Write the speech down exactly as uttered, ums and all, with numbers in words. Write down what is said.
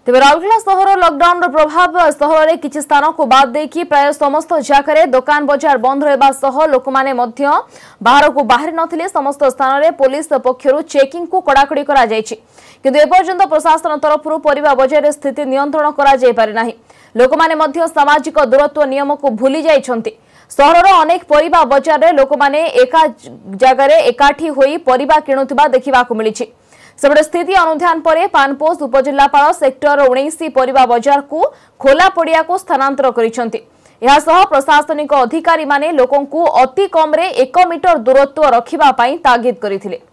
तेज राउरकेला सहर लॉकडाउन प्रभाव सहर में किसी स्थान को बाद देकी प्राय समस्त जगह दुकान बजार बंद रहा लोक मैंने बाहर को बाहरी नथिले समस्त स्थान में पुलिस पक्षर चेकिंग को कड़ाकड़ी करा जायछि किंतु एपर्यंत प्रशासन तरफ परिबा बजार स्थिति नियंत्रण करा जाय पारि नाही। लोक मैंने सामाजिक दूरत्व नियम को भूली जाइछन्ति। सहर अनेक परिबा बजार में लोक मैंने एका जगह एकाठी होई परिबा किणुथिबा देखिबाकु मिलिछि। सेपटे स्थिति अनुध्यान पर पानपोष उपजिल्लापाल सेक्टर उन्नीस परिबा बजार को खोला पड़िया को स्थानांतर करिसेंति। एहासह प्रशासनिक अधिकारी माने लोकंकु अति कम रे एक मीटर दूरत्व रखिबा पई तागिद करिथिले।